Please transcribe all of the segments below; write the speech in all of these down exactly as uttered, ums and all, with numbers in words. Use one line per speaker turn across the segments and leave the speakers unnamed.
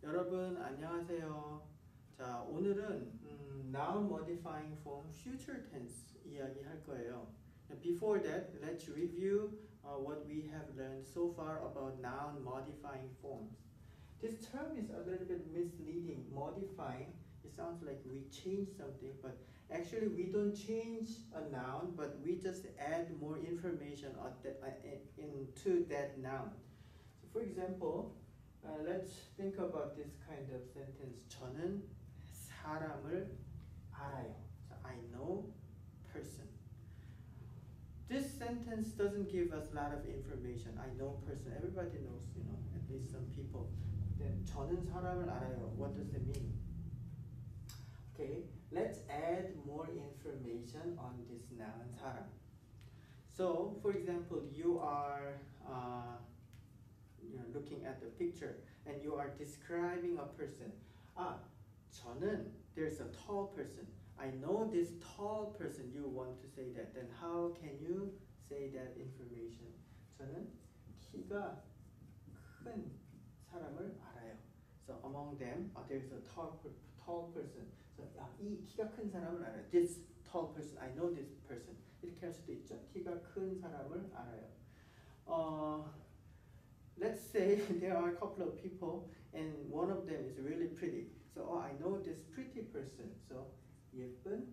여러분 안녕하세요. 자, 오늘은 음, noun modifying form future tense 이야기 할 거예요. Before that, let's review uh, what we have learned so far about noun modifying forms. This term is a little bit misleading. Modifying, it sounds like we change something, but actually we don't change a noun, but we just add more information on that, uh, into that noun. So for example, uh, let's think about this kind of sentence. 저는 사람을 알아요. So I know person. This sentence doesn't give us a lot of information. I know person. Everybody knows, you know, at least some people. Then 저는 사람을 알아요. What does it mean? Okay, let's add more information on this noun 사람. So, for example, you are uh, you know, looking at the picture and you are describing a person. 아, 저는 there's a tall person. I know this tall person. You want to say that. Then how can you say that information? 저는 키가 큰 사람을 알아요. So among them, uh, there's a tall tall person. So 아, 이 키가 큰 사람을 알아요. This tall person, I know this person. 이렇게 할 수도 있죠. 키가 큰 사람을 알아요. 어, let's say there are a couple of people and one of them is really pretty. So oh, I know this pretty person. So 예쁜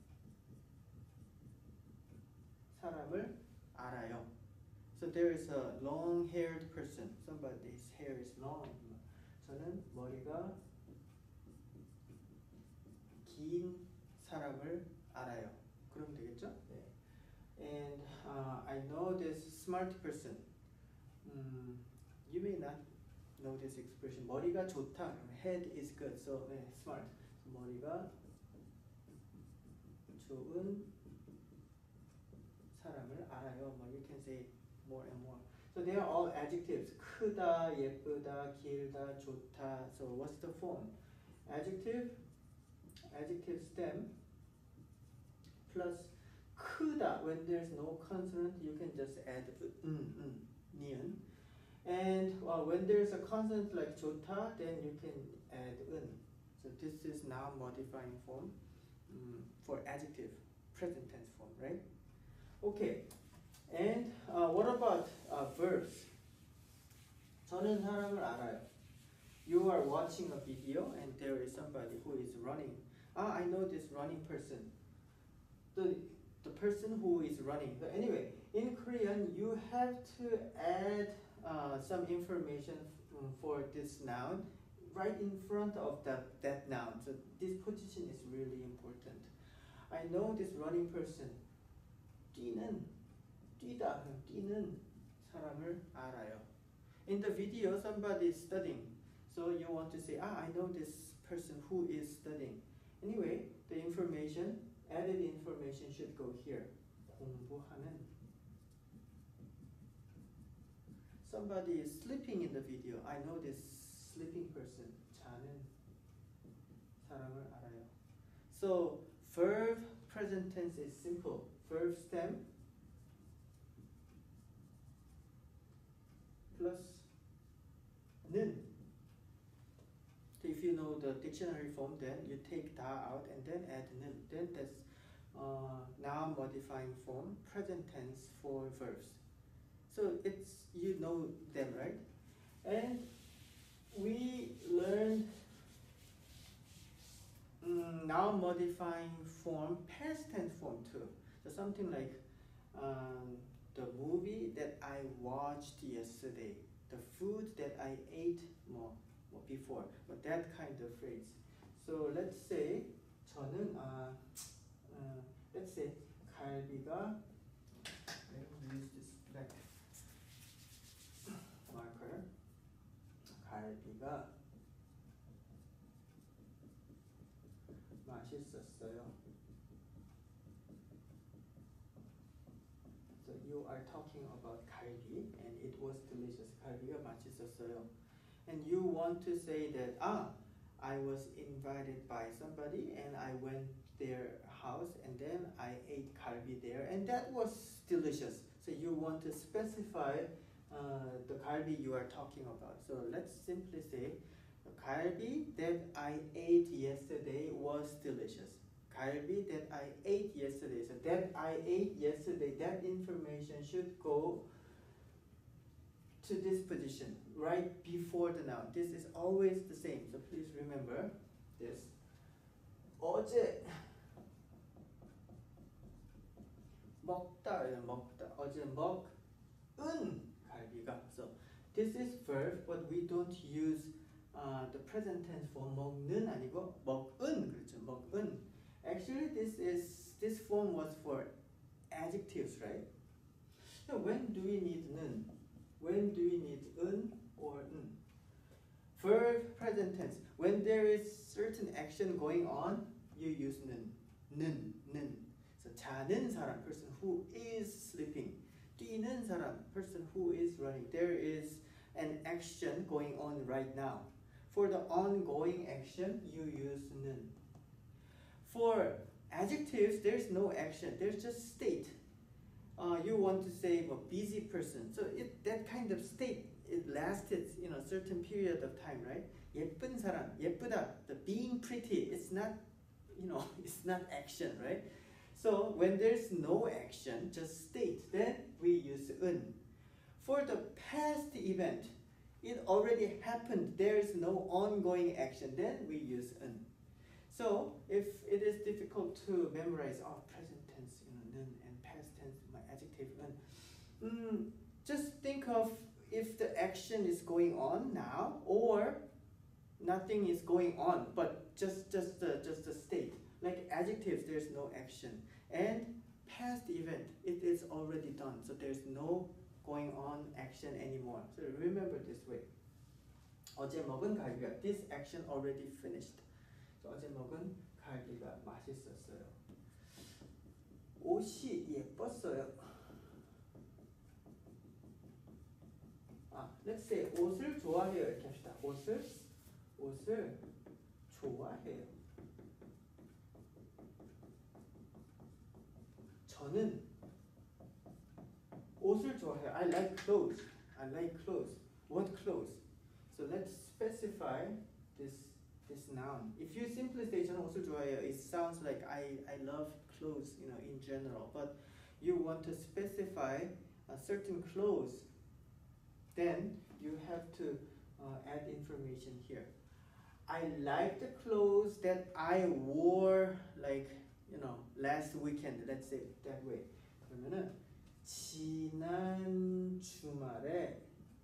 사람을 알아요. So there is a long-haired person. Somebody's hair is long. 저는 머리가 긴 사람을 알아요. 그러면 되겠죠? 네. And uh, I know this smart person. Um, you may not know this expression. 머리가 좋다. Head is good. So 네, smart. So, 머리가 좋은 사람을 알아요. Well, you can say more and more. So they are all adjectives. 크다, 예쁘다, 길다, 좋다. So what's the form? Adjective, adjective stem plus 크다. When there's no consonant, you can just add 은, 은, 니은. And uh, when there's a consonant like 좋다, then you can add 은. So this is noun modifying form um, for adjective, present tense form, right? Okay. And uh, what about uh, verbs? 저는 사람을 알아요. You are watching a video and there is somebody who is running. Ah, I know this running person. The, the person who is running. But anyway, in Korean, you have to add uh, some information for this noun right in front of that, that noun. So this position is really important. I know this running person. 뛰는 뛰다, 뛰는 사람을 알아요. In the video, somebody is studying. So you want to say, ah, I know this person who is studying. Anyway, the information, added information should go here. 공부하는. Somebody is sleeping in the video. I know this sleeping person. 자는 사람을 알아요. So, verb present tense is simple. Verb stem plus 는. So if you know the dictionary form, then you take da out and then add 는. Then that's uh, noun modifying form, present tense for verbs. So it's, you know them, right? And we learned um, noun modifying form, past tense form too. So something like um, the movie that I watched yesterday, the food that I ate more, more before, but that kind of phrase. So let's say 저는 uh, uh, let's say 갈비가, let me use this black marker. 갈비가 맛있었어요. So you are talking about 갈비 and it was delicious. 갈비가 맛있었어요. And you want to say that, ah, I was invited by somebody and I went their house and then I ate 갈비 there and that was delicious. So you want to specify uh, the 갈비 you are talking about. So let's simply say The 갈비 that I ate yesterday was delicious. 갈비 that I ate yesterday. So that I ate yesterday, that information should go to this position right before the noun. This is always the same. So please remember this. 어제 먹다, 먹다. 어제 먹은 갈비가. So this is verb, but we don't use uh, the present tense for 먹는 아니고 먹은 그렇죠. 먹은. Actually, this is this form was for adjectives, right? So when do we need 는? When do we need 은 or 은? Verb present tense. When there is certain action going on, you use 는. 는, 는. So 자는 사람, person who is sleeping. 뛰는 사람, person who is running. There is an action going on right now. For the ongoing action, you use 는. For adjectives, there's no action. There's just state. Uh, you want to say a busy person. So it, that kind of state, it lasted, you know, a certain period of time, right? 예쁜 사람, 예쁘다. The being pretty, it's not, you know, it's not action, right? So when there's no action, just state, then we use 은. For the past event, it already happened. There is no ongoing action. Then we use 은. So if it is difficult to memorize our oh, present tense, you know, 는 and past tense, my adjective 은, mm, just think of if the action is going on now or nothing is going on, but just just the just the state. Like adjectives, there's no action, and past event, it is already done. So there's no going on action anymore. So remember this way. 어제 먹은 갈비가, this action already finished. So 어제 먹은 갈비가 맛있었어요. 옷이 예뻤어요. 아, let's say 옷을 좋아해요 이렇게 합시다. 옷을 옷을 좋아해요. 저는 옷을 좋아해요. I like clothes. I like clothes. What clothes? So let's specify this this noun. If you simply say 저는 옷을 좋아해요, it sounds like I I love clothes, you know, in general. But you want to specify a certain clothes, then you have to uh, add information here. I like the clothes that I wore, like, you know, last weekend. Let's say it that way. 그러면은 지난 주말에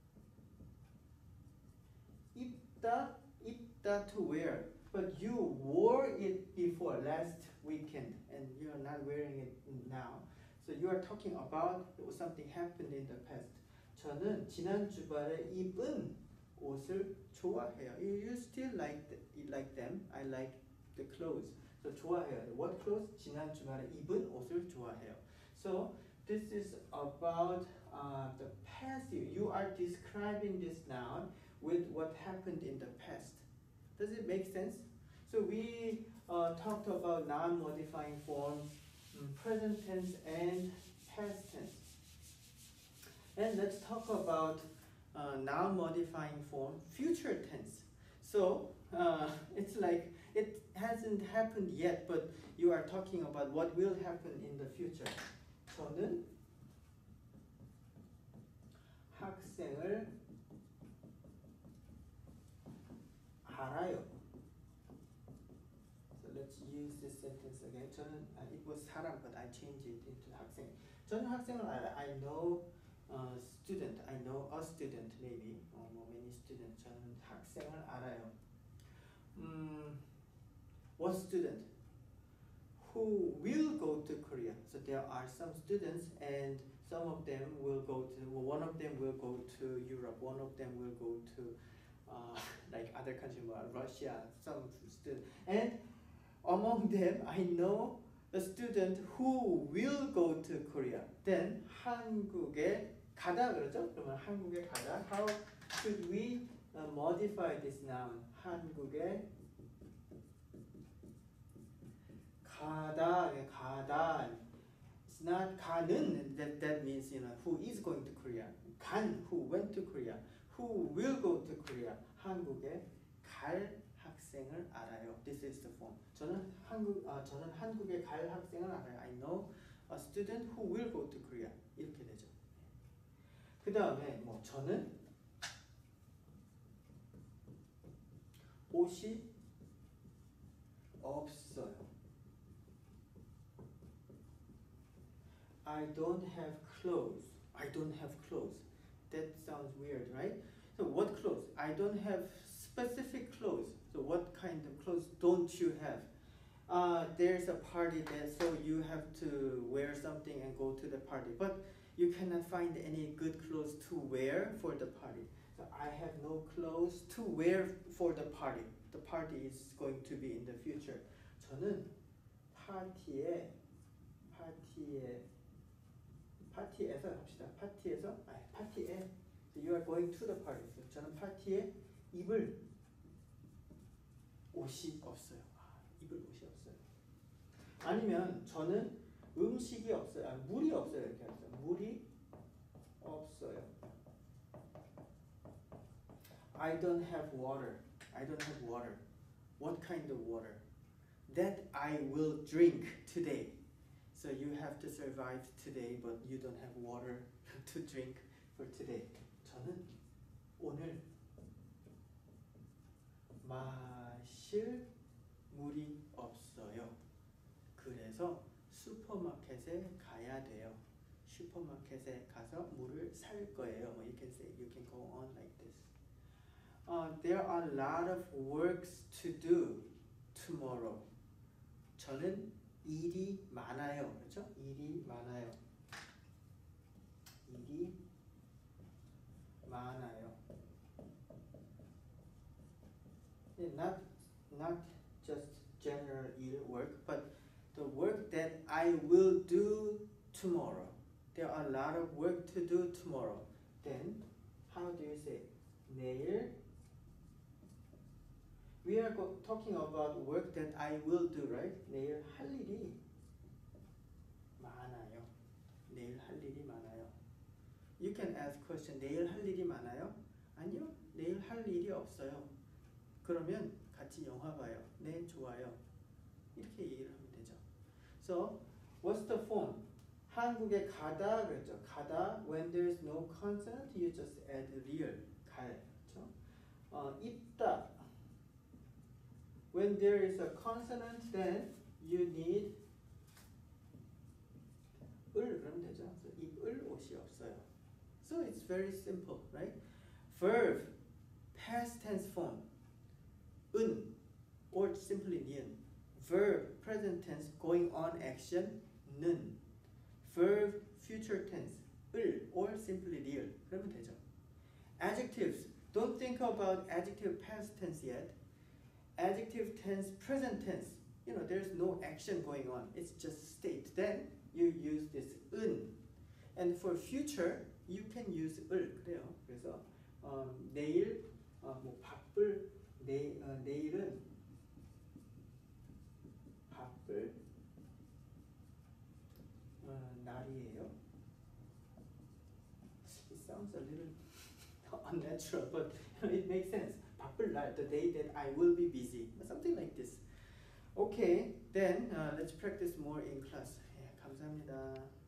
입다 입다 to wear, but you wore it before last weekend and you're not wearing it now. So you are talking about something happened in the past. 저는 지난 주말에 입은 옷을 좋아해요. You, you still like the, you like them. I like the clothes. So 좋아해요. What clothes? 지난 주말에 입은 옷을 좋아해요. So this is about uh, the passive. You are describing this noun with what happened in the past. Does it make sense? So we uh, talked about noun modifying forms, um, present tense and past tense. And let's talk about uh, noun modifying form, future tense. So uh, it's like it hasn't happened yet, but you are talking about what will happen in the future. 저는 학생을 알아요. So let's use this sentence again. 저는 uh, it was 사람, but I changed it into 학생. 저는 학생을 알아요. I know uh, student. I know a student maybe or more many students. 저는 학생을 알아요. Um, what student? Who will go to Korea? So there are some students, and some of them will go to. Well, one of them will go to Europe. One of them will go to uh, like other countries, Russia. Some students, and among them, I know a student who will go to Korea. Then 한국에 가다 그러죠? 그러면 한국에 가다. How should we uh, modify this noun? 한국에 가다, 가다. It's not 가는. That that means you know who is going to Korea. 간 who went to Korea. Who will go to Korea. 한국에 갈 학생을 알아요. This is the form. 저는 한국 아 저는 한국에 갈 학생을 알아요. I know a student who will go to Korea. 이렇게 되죠. 그 다음에 뭐 저는 옷이 없어요. I don't have clothes. I don't have clothes. That sounds weird, right? So what clothes? I don't have specific clothes. So what kind of clothes don't you have? Uh, there's a party there, so you have to wear something and go to the party. But you cannot find any good clothes to wear for the party. So I have no clothes to wear for the party. The party is going to be in the future. 저는 파티에 파티에 파티에서 합시다. 파티에서 아니 파티에 so you are going to the party. So 저는 파티에 입을 옷이 없어요. 아, 입을 옷이 없어요. 아니면 저는 음식이 없어요. 아, 물이 없어요. 이렇게 하죠. 물이 없어요. I don't have water. I don't have water. What kind of water? That I will drink today. So you have to survive today, but you don't have water to drink for today. 저는 오늘 마실 물이 없어요. 그래서 슈퍼마켓에 가야 돼요. 슈퍼마켓에 가서 물을 살 거예요. You can say, you can go on like this. Uh, there are a lot of works to do tomorrow. 저는 일이 많아요. 그렇죠? 일이 많아요. 일이 많아요. Not, not just general 일 work, but the work that I will do tomorrow. There are a lot of work to do tomorrow. Then, how do you say? 내일. We are go- talking about work that I will do, right? 내일 할 일이 많아요. 내일 할 일이 많아요. You can ask question. 내일 할 일이 많아요? 아니요. 내일 할 일이 없어요. 그러면 같이 영화 봐요. 네, 좋아요. 이렇게 얘기를 하면 되죠. So, what's the form? 한국에 가다 그랬죠. 가다. When there is no consonant, you just add real. 갈. 그렇죠? 어, 입다. When there is a consonant, then you need 을 그러면 되죠. So, 입을 옷이 없어요. So it's very simple, right? Verb, past tense form. 은 or simply 니은. Verb, present tense, going on action. 는. Verb, future tense. 을 or simply 리을. 그러면 되죠. Adjectives, don't think about adjective past tense yet. Adjective tense, present tense. You know, there's no action going on. It's just state. Then you use this 은. And for future, you can use 을. 그래요. 그래서 um, 내일 어, 뭐 바쁠 내, 어, 내일은 바쁠 어, 날이에요. It sounds a little unnatural, but it makes sense. 바쁠 날, the day that I will be busy, something like this. Okay, then uh, let's practice more in class. 예, 감사합니다.